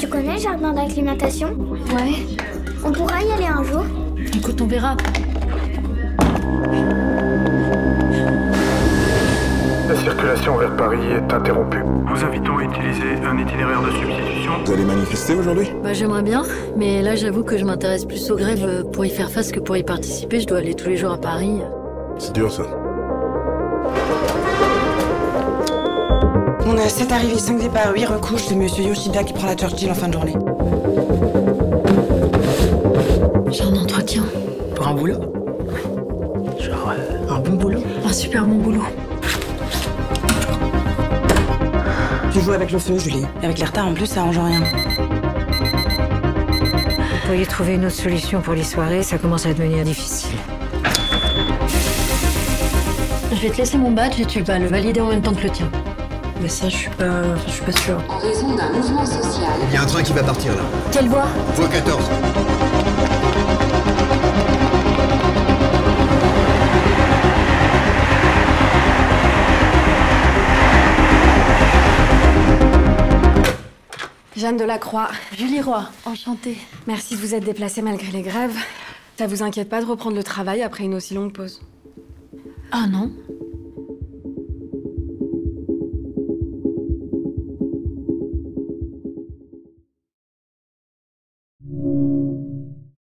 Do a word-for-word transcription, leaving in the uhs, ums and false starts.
Tu connais le jardin d'acclimatation? Ouais. On pourra y aller un jour? Écoute, on verra. La circulation vers Paris est interrompue. Nous invitons à utiliser un itinéraire de substitution. Vous allez manifester aujourd'hui? Bah j'aimerais bien, mais là j'avoue que je m'intéresse plus aux grèves pour y faire face que pour y participer. Je dois aller tous les jours à Paris. C'est dur ça. On a sept arrivées, cinq départs, huit recouches de Monsieur Yoshida qui prend la Churchill en fin de journée. J'ai un entretien. Pour un boulot? Genre euh, un bon boulot? Un super bon boulot. Tu joues avec le feu, Julie. Et avec les retards en plus, ça arrange rien. Vous pourriez trouver une autre solution pour les soirées, ça commence à devenir difficile. Je vais te laisser mon badge et tu vas le valider en même temps que le tien. Mais ça, je suis pas... Enfin, je suis pas sûre. En raison d'un mouvement social. Il y a un train qui va partir là. Quelle voie? Voie quatorze. Jeanne Delacroix. Julie Roy, enchantée. Merci de vous être déplacée malgré les grèves. Ça vous inquiète pas de reprendre le travail après une aussi longue pause? Ah non,